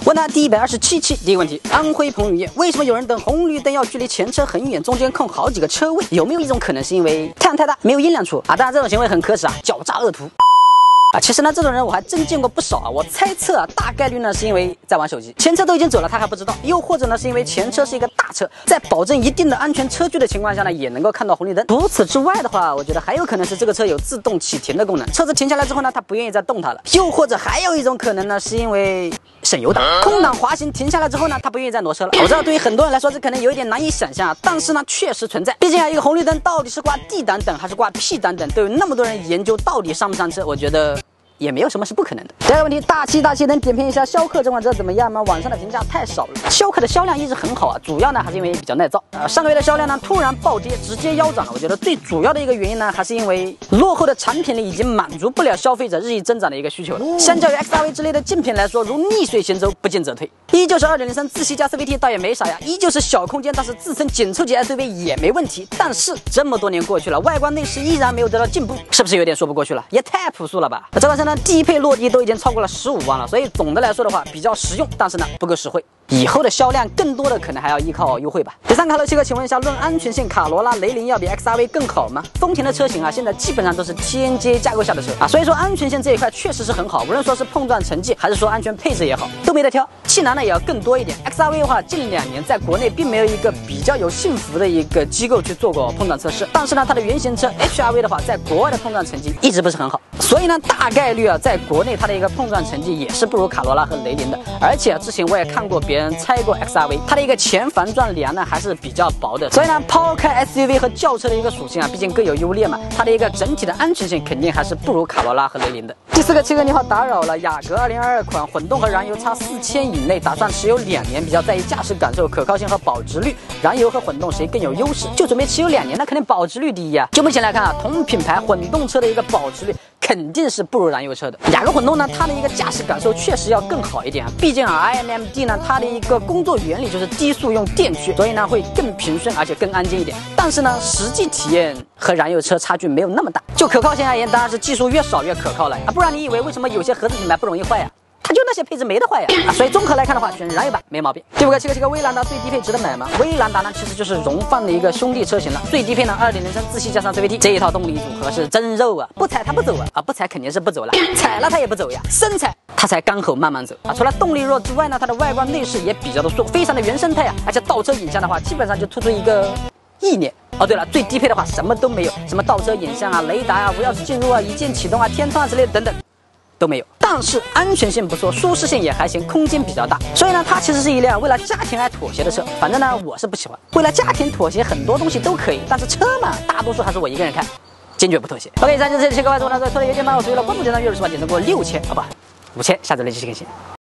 问答第127期，第一个问题：安徽彭于晏，为什么有人等红绿灯要距离前车很远，中间空好几个车位？有没有一种可能是因为太阳太大，没有阴凉处啊？当然，这种行为很可耻啊，狡诈恶徒。其实呢，这种人我还真见过不少啊。我猜测啊，大概率呢是因为在玩手机，前车都已经走了，他还不知道；又或者呢是因为前车是一个大车，在保证一定的安全车距的情况下呢，也能够看到红绿灯。除此之外的话，我觉得还有可能是这个车有自动启停的功能，车子停下来之后呢，他不愿意再动它了。又或者还有一种可能呢，是因为省油党，空档滑行停下来之后呢，他不愿意再挪车了。我知道对于很多人来说，这可能有一点难以想象啊，但是呢，确实存在。毕竟啊，一个红绿灯到底是挂 D 档等还是挂 P 档等，都有那么多人研究到底上不上车，我觉得也没有什么是不可能的。第二个问题，大七能点评一下逍客这款车怎么样吗？网上的评价太少了。逍客的销量一直很好啊，主要呢还是因为比较耐造。上个月的销量呢突然暴跌，直接腰斩了。我觉得最主要的一个原因呢，还是因为落后的产品力已经满足不了消费者日益增长的一个需求了。相较于 XRV 之类的竞品来说，如逆水行舟，不进则退。依旧是2.03自吸加 CVT， 倒也没啥呀，依旧是小空间，但是自称紧凑级 SUV 也没问题。但是这么多年过去了，外观内饰依然没有得到进步，是不是有点说不过去了？也太朴素了吧！这款车呢，低配落地都已经超过了15万了，所以总的来说的话，比较实用，但是呢不够实惠。以后的销量更多的可能还要依靠优惠吧。第三个Hello7哥，请问一下，论安全性，卡罗拉、雷凌要比 XRV 更好吗？丰田的车型啊，现在基本上都是 TNGA 架构下的车啊，所以说安全性这一块确实是很好，无论说是碰撞成绩还是说安全配置也好，都没得挑。气囊呢也要更多一点。XRV 的话，近2年在国内并没有一个比较有幸福的一个机构去做过碰撞测试，但是呢，它的原型车 HRV 的话，在国外的碰撞成绩一直不是很好，所以呢，大概率啊，在国内它的一个碰撞成绩也是不如卡罗拉和雷凌的。而且之前我也看过别人拆过 XRV， 它的一个前防撞梁呢还是比较薄的，所以呢，抛开 SUV 和轿车的一个属性啊，毕竟各有优劣嘛，它的一个整体的安全性肯定还是不如卡罗拉和雷凌的。第四个7哥你好，打扰了。雅阁2022款混动和燃油差4000以内，打算持有2年，比较在意驾驶感受、可靠性和保值率，燃油和混动谁更有优势？就准备持有2年，那肯定保值率第一啊。就目前来看啊，同品牌混动车的一个保值率肯定是不如燃油车的。雅阁混动呢，它的一个驾驶感受确实要更好一点啊，毕竟啊 iMMD 呢，它的一个工作原理就是低速用电驱，所以呢会更平顺而且更安静一点。但是呢，实际体验和燃油车差距没有那么大。就可靠性而言，当然是技术越少越可靠了啊，不然你以为为什么有些合资品牌不容易坏呀？它就那些配置没得坏呀啊，所以综合来看的话，选燃油版没毛病。第五个7个威兰达最低配值得买吗？威兰达呢其实就是荣放的一个兄弟车型了，最低配呢2.03自吸加上 CVT， 这一套动力组合是真肉啊，不踩它不走啊，不踩肯定是不走了，踩了它也不走呀，深踩它才刚好慢慢走啊。除了动力弱之外呢，它的外观内饰也比较的素，非常的原生态啊，而且倒车影像的话，基本上就突出一个意念。哦，对了，最低配的话什么都没有，什么倒车影像啊、雷达啊、无钥匙进入啊、一键启动啊、天窗之类的等等都没有。但是安全性不错，舒适性也还行，空间比较大，所以呢，它其实是一辆为了家庭而妥协的车。反正呢，我是不喜欢。为了家庭妥协，很多东西都可以，但是车嘛，大多数还是我一个人开，坚决不妥协。OK， 以上就是这期各位观众呢，在拖了有点慢，我注意了关注点赞，月入10万，点赞过6000，好吧，5000，下周连继续更新。